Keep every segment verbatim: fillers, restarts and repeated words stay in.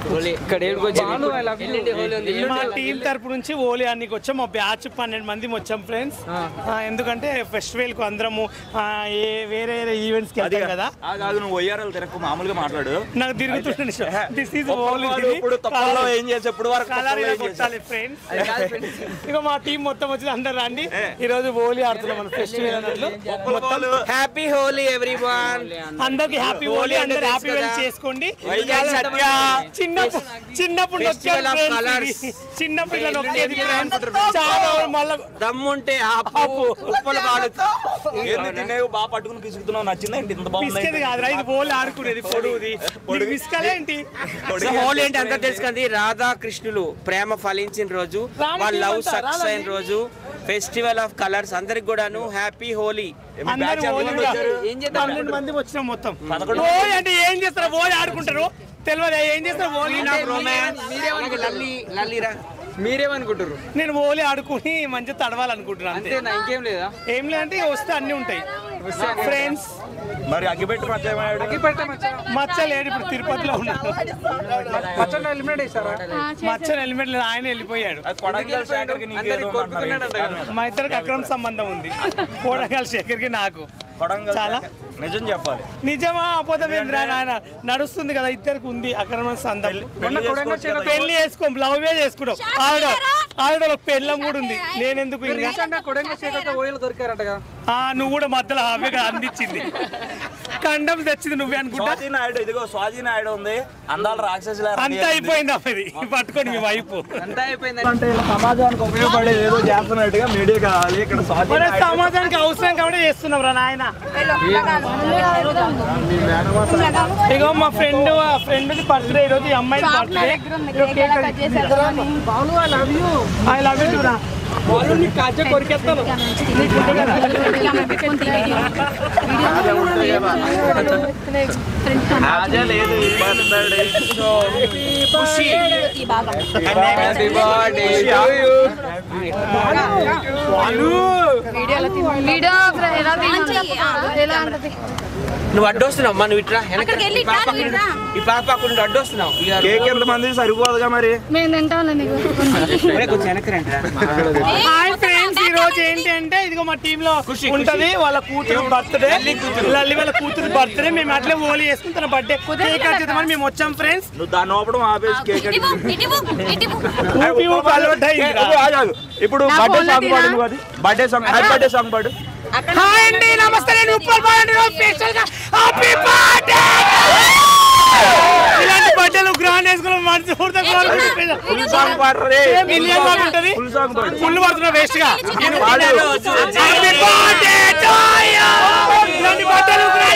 మా టీం తరపు నుంచి హోలీ అన్నికి వచ్చాం. మా బ్యాచ్ పన్నెండు మంది వచ్చాం ఫ్రెండ్స్. ఎందుకంటే ఫెస్టివల్ కు అందరము ఏ వేరే వేరే ఈవెంట్స్ కి వెళ్తాం కదా. నువ్వు ఒయ్యారాలు తిరగకు, మామూలుగా మాట్లాడు. నాకు తిరుగుతుండే దిస్ ఈజ్ హోలీ. ఏం చేసి ఎప్పుడు వరకు ఫ్రెండ్స్ ఇక మా టీం మొత్తం వచ్చి అందరు రండి. ఈ రోజు హోలీ ఆడుతున్నాం మన ఫెస్టివల్ అన్నట్లు. Happy Holi everyone. అందరికి హ్యాపీ హోలీ. అందరు హ్యాపీ హోలీ చేసుకోండి. చిన్న చిన్నప్పుడు చిన్న పిల్లలు నొక్కేది మళ్ళీ దమ్ముంటే బాగా పట్టుకుని పిసుకుతున్నావు. నచ్చిందా ఏంటి? ఇంత బాగుంది కాదు, ఇది హోలీ ఆడుకునేది పొడుగుది. పిసుకలేంటి? హోలీ అంటే అంతా తెలుసు కదా, రాధాకృష్ణులు ప్రేమ ఫలించిన రోజు, వాళ్ళ లవ్ సక్సెస్ అయిన రోజు, ఫెస్టివల్ ఆఫ్ కలర్స్. అందరికి కూడాను హ్యాపీ హోలీ. పన్నెండు మంది వచ్చినాం మొత్తం. హోలీ అంటే ఏం చేస్తారు? హోలీ ఆడుకుంటారు తెలియదు. ఏం చేస్తారు హోలీ? మీరేమనుకుంటారు? నేను హోలీ ఆడుకుని మంచిగా తడవాలనుకుంటున్నాను. అంతేనా? ఇంకేం లేదా? ఏం లేదంటే వస్తే అన్ని ఉంటాయి ఫ్రెండ్స్. మరి అగ్గిపెట్టి మచ్చ లేడు, ఇప్పుడు తిరుపతిలో ఉన్నాడు. మచ్చను ఎలిమినేట్ లేదు, ఆయన వెళ్ళిపోయాడు. మా ఇద్దరికి అక్రమ సంబంధం ఉంది, కోడంగల్ శేఖర్కి నాకు. చాలా నిజం చెప్పాలి. నిజమా అపోతే ఆయన నడుస్తుంది కదా, ఇద్దరికి ఉంది అక్రమ సంబంధం. పెళ్లి చేసుకోం, లవ్వే చేసుకుంటాం. ఆవిడ ఆవిడ పెళ్ళం కూడా ఉంది. నేనెందుకు నువ్వు కూడా మధ్యలో హామీగా అందించింది. కండం తెచ్చింది నువ్వే అనుకుంటా. ఇదిగో స్వాతి నాయుడు ఉంది, అందాల రాక్షసుల. అంతా అయిపోయింది అమ్మది పట్టుకొని మీ వైపు. అంతా అయిపోయింది అంటే సమాజానికి ఉపయోగపడేది ఏదో చేస్తున్నట్టుగా మీడియా కావాలి. ఇక్కడ సమాజానికి అవసరం కాబట్టి చేస్తున్నాం రా నాయన. ఇగో మా ఫ్రెండ్ ఫ్రెండ్ బర్త్డే ఈరోజు, ఈ అమ్మాయి బర్త్డే. ఐ లవ్ యూ రా. వాళ్ళు నీ కాజ కొరికేస్తాను. నువ్వు అడ్డొస్తున్నావు అమ్మా, నువ్వు ఇట్లా ఈ పాప నుండి అడ్డొస్తున్నావు. కేక్ ఎంత మంది సరిపోదుగా మరి? హాయ్ ఫ్రెండ్స్, ఈ రోజు ఏంటి అంటే ఇదిగో మా టీమ్ లో ఉంటది వాళ్ళ కూతురు బర్త్డే. లల్లి వాళ్ళ కూతురు బర్త్డే. మేము అట్లే హోలీ చేసుకుని తన బర్త్డే కేక్ కట్ చేద్దామని మేము వచ్చాం ఫ్రెండ్స్. నువ్వు దాన్ని ఓపడం ఆపేసి కేక్ ఇప్పుడు బర్త్డే సాంగ్ పాడు. బర్త్డే సాంగ్ బర్త్డే సాంగ్ పాడు. హాయ్ అండి, నమస్తే. నేను ఉప్పల్ బాలండి స్పెషల్ గా హ్యాపీ బర్త్డే. ఇలాంటి బర్త్డేలు గ్రాండ్ వేసుకున్నాం. మనసు పూర్తిగా ఫుల్ సాంగ్ పాడరే. మిలియన్ లాగా ఉంటది. ఫుల్ సాంగ్ పాడు. ఫుల్ పడుతున్నా వేస్ట్ గా. Happy birthday to you. ఇలాంటి బర్త్డేలు grand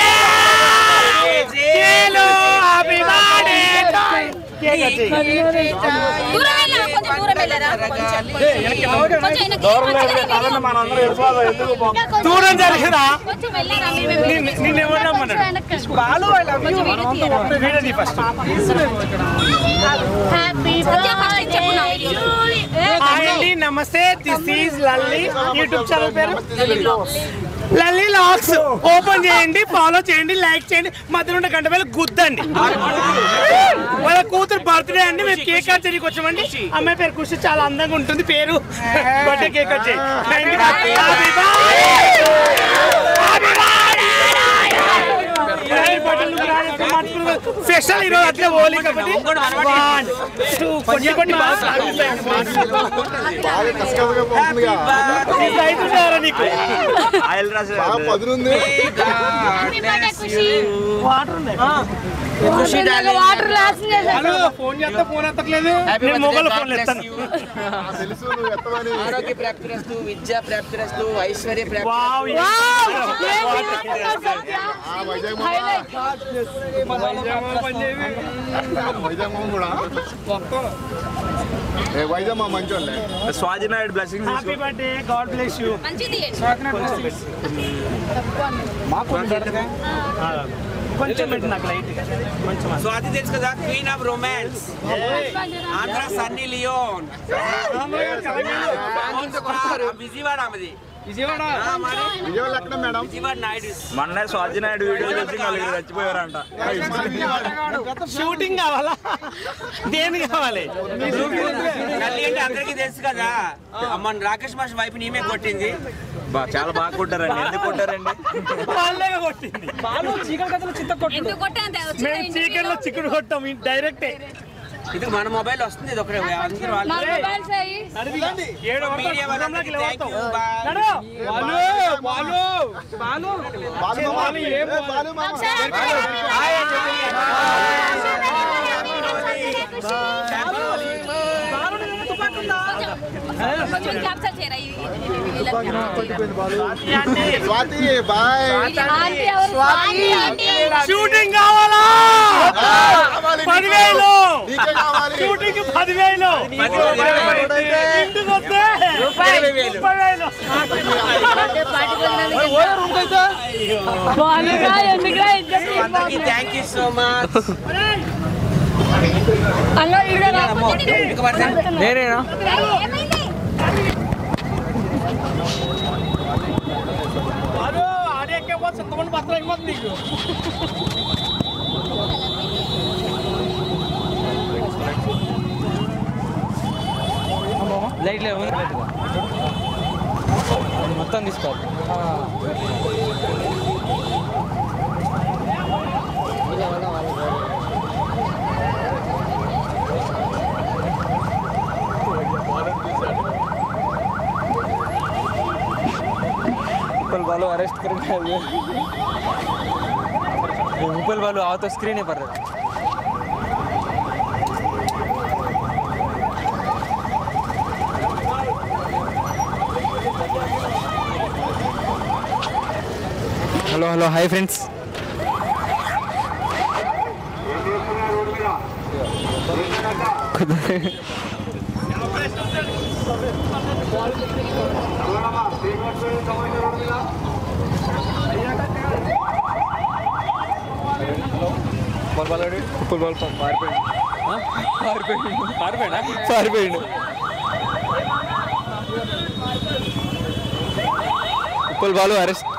hello happy birthday to you. Cake cut చేయి. దూరం వెళ్ళరా, కొంచెం దూరం వెళ్ళరా. దూరం జరిగిరా. కొంచెం వెళ్ళరా. నిన్ను ఎవరు రమ్మన్నాడు? ఫస్ట్ హాయ్ అండి, నమస్తే. This is Lalli. YouTube channel పేరు లల్లి లాక్స్. ఓపెన్ చేయండి, ఫాలో చేయండి, లైక్ చేయండి, మధ్యలో ఉండే గంట వేలు గుద్దండి. వాళ్ళ కూతురు బర్త్డే అండి. మేము కేక్ కట్ చేయడానికి వచ్చామండి. అమ్మాయి పేరు ఖుషి, చాలా అందంగా ఉంటుంది పేరు. బర్త్డే కేక్ కట్ చేయండి. స్పెషల్ ఈరోజు అట్లే హోలీ కాబట్టి కొన్ని కొన్ని నీకు ఫోన్ చేస్తే ఫోన్ ఎత్తట్లేదు. మొబైల్ ఫోన్ ఎత్తాను. ఆరోగ్య ప్రాప్తిరస్తు, విద్యా ప్రాప్తిరస్తు, ఐశ్వర్య వైజాగ్ మంచి వాళ్ళే. Swathi Naidu blessings. Happy birthday, god bless you. మంచిది. కొంచెం పెట్టు నాకు లైట్ కొంచెం. స్వాతి తెలుసు కదా, queen of romance, Andhra Sunny Leone, Vijayawada ఆమెది. విజయవాడ విజయవాడ నాయుడు. మొన్న స్వాతి నాయుడు వీడియో చూసి నలుగురు చచ్చిపోయారంట. షూటింగ్ కావాలా, దేని కావాలి? నల్లి అంటే అందరికీ తెలుసు కదా, మన రాకేష్ మాస్టర్ వైపు నీమే కొట్టింది. బా- చాలా బాగా కొట్టారండి. ఎందుకు కొట్టారండి? వాళ్ళే కొట్టింది. ఎందుకు కొట్టాను మేము చికెన్ లో చికెన్ కొట్టాం డైరెక్టే. ఇది మన మొబైల్ వస్తుంది, ఇది ఒకటి అందరూ వాళ్ళు నా మొబైల్ చేయి. ఏడు మీడియా వాళ్ళందరికీ thank you, bye. కొంచెం క్యాప్చర్ చేయరా ఈ- ఈ- ఈ- స్వాతి బాయ్. ఆంటీ ఎవరు? స్వాతి ఆంటీ. షూటింగ్ కావాలా? పదివేలు నీకే కావాలి. షూటింగ్ పదివేలు ఇంటికి వస్తే ముప్పై వేలు. అందరికీ థ్యాంక్ యూ సో మచ్. నేనేనా? ఏమైంది? ఆడియో ఎంతమంది పత్రం అయిపోతుంది నీకు. లైట్ లేవు మొత్తం తీసుకోవాలి. ऊपर वालों अरेस्ट करके आए ऊपर वालों आओ तो स्क्रीन पर hello hello hi friends ball ball ఆడి ఫుల్ బాల్ పారిపోయింది పారిపోయింది పారిపోయినా పారిపోయిండు ఫుల్ బాల్ అరెస్ట్